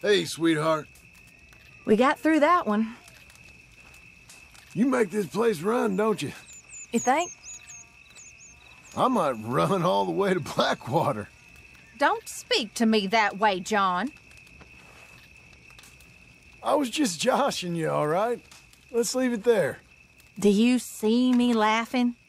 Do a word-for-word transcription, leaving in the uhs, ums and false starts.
Hey, sweetheart. We got through that one. You make this place run, don't you? You think? I might run all the way to Blackwater. Don't speak to me that way, John. I was just joshing you, all right? Let's leave it there. Do you see me laughing?